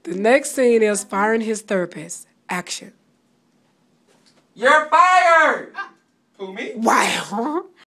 The next scene is firing his therapist. Action. You're fired! Who, me? Wow.